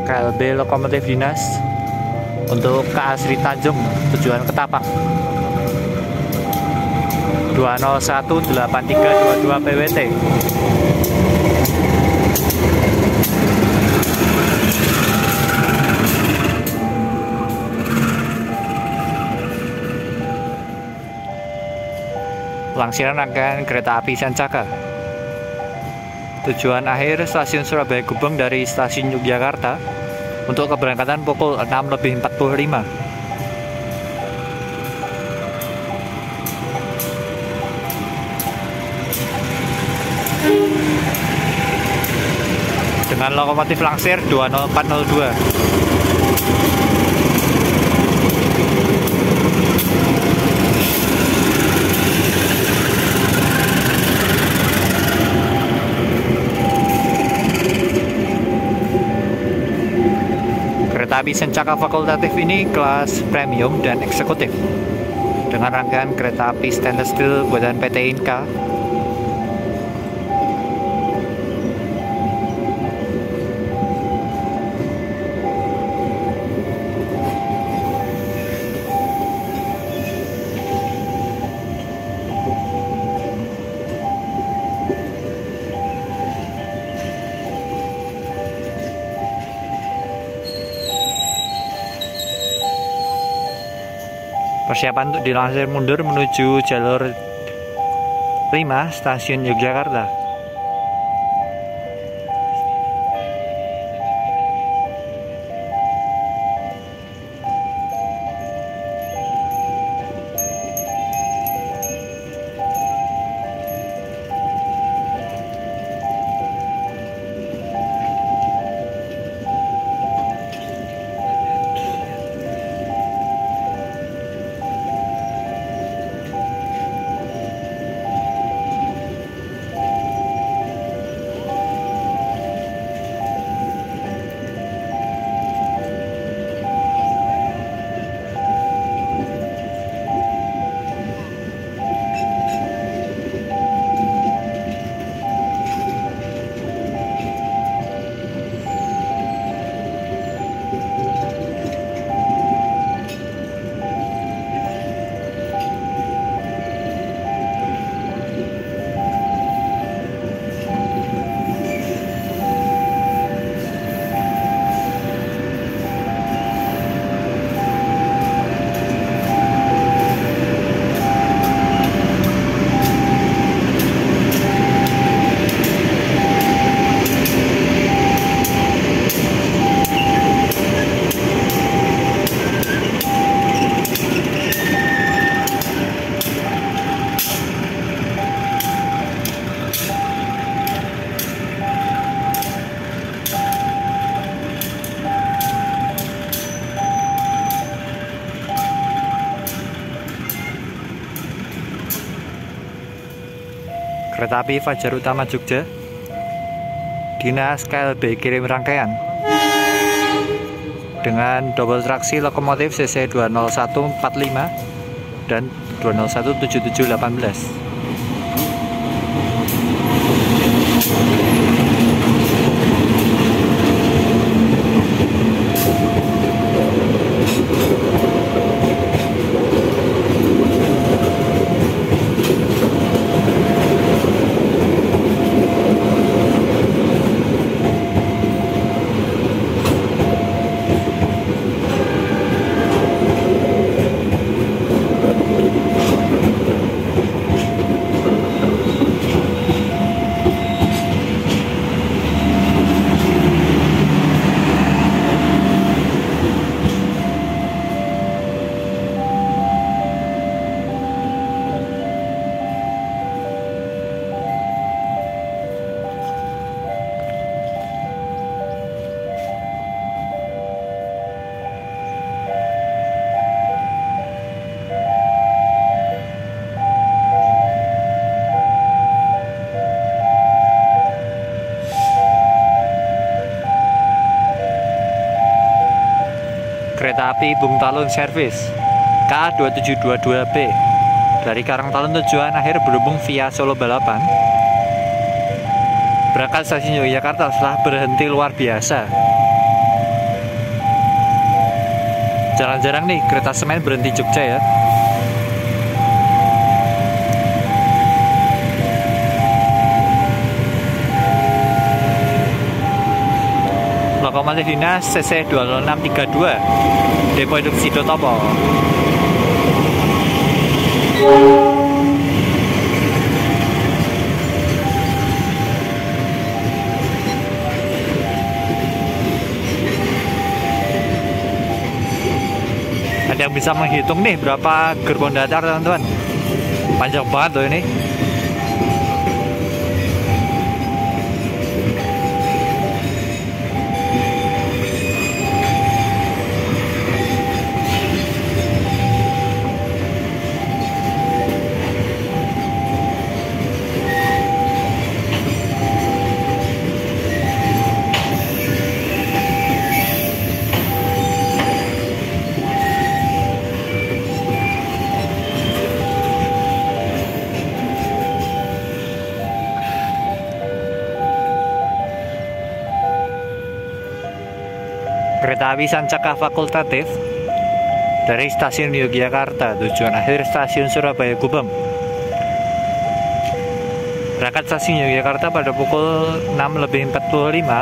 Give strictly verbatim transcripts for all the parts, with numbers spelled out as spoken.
K L B lokomotif dinas untuk K A Sri Tanjung tujuan Ketapang dua nol satu delapan tiga dua dua P W T. Pelangsiran rangkaian kereta api Sancaka. Tujuan akhir stasiun Surabaya Gubeng dari stasiun Yogyakarta untuk keberangkatan pukul enam lebih empat puluh lima. Dengan lokomotif langsir dua nol empat nol dua. Kereta api Sancaka fakultatif ini kelas premium dan eksekutif dengan rangkaian kereta api stainless steel buatan P T Inka. Persiapan untuk dilansir mundur menuju jalur lima stasiun Yogyakarta. Kereta api Fajar Utama Jogja, Dinas K L B kirim rangkaian dengan double traksi lokomotif C C dua nol satu empat lima dan dua nol satu tujuh tujuh delapan belas. Kereta api Bung Talun Service K A dua tujuh dua dua B dari Karangtalun tujuan akhir berhubung via Solo Balapan. Berangkat stasiun Yogyakarta setelah berhenti luar biasa Jarang-jarang nih kereta semen berhenti Jogja ya. Lokomotif dinas C C dua nol enam tiga dua Depo Induk Sidotopo. Ada yang bisa menghitung nih berapa gerbong datar teman-teman? Panjang banget loh ini. Kereta api Sancaka fakultatif dari stasiun Yogyakarta tujuan akhir stasiun Surabaya Gubeng. Berangkat stasiun Yogyakarta pada pukul enam lebih empat puluh lima.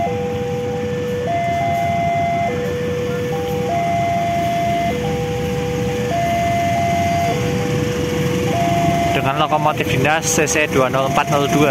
Dengan lokomotif dinas C C dua nol empat nol dua.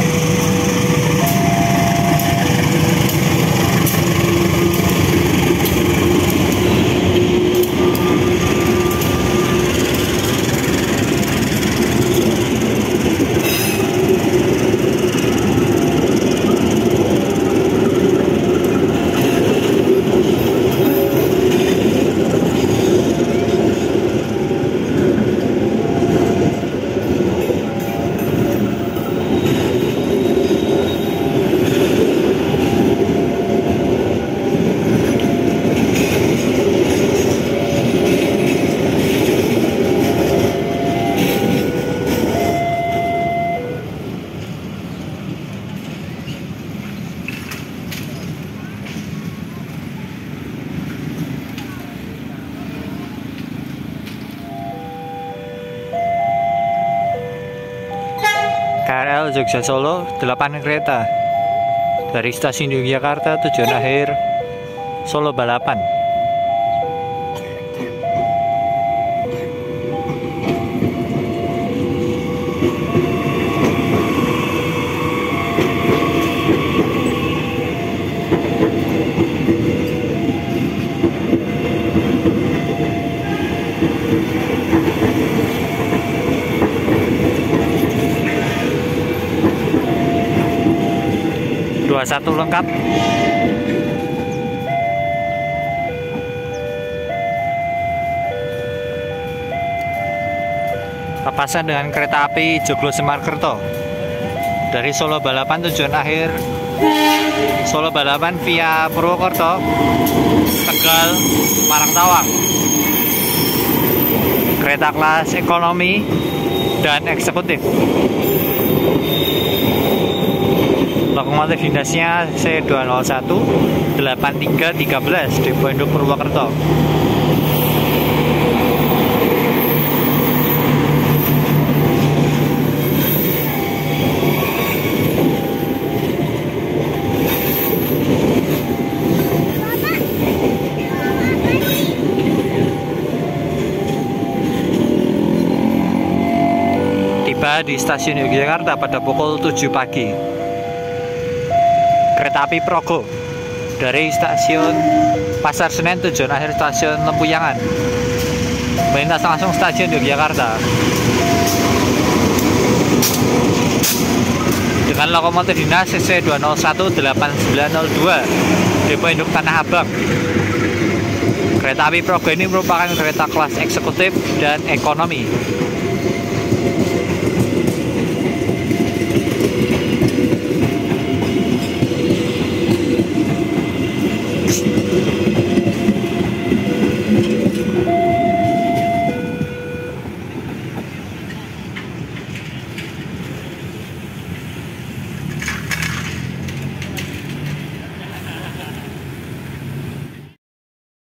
K R L Jogja Solo delapan kereta dari stasiun Yogyakarta tujuan akhir Solo Balapan. dua satu lengkap. Papasan dengan kereta api Joglo Semarkerto dari Solo Balapan tujuan akhir Solo Balapan via Purwokerto, Tegal, Semarang Tawang. Kereta kelas ekonomi dan eksekutif. Lokomotif dinasnya C dua nol satu delapan tiga tiga belas Depo Induk Purwokerto. Tiba di stasiun Yogyakarta pada pukul tujuh pagi. Kereta api Progo dari stasiun Pasar Senen tujuan akhir stasiun Lempuyangan melintas langsung stasiun Yogyakarta. Dengan lokomotif dinas C C dua nol satu delapan sembilan nol dua Depo Induk Tanah Abang. Kereta api Progo ini merupakan kereta kelas eksekutif dan ekonomi.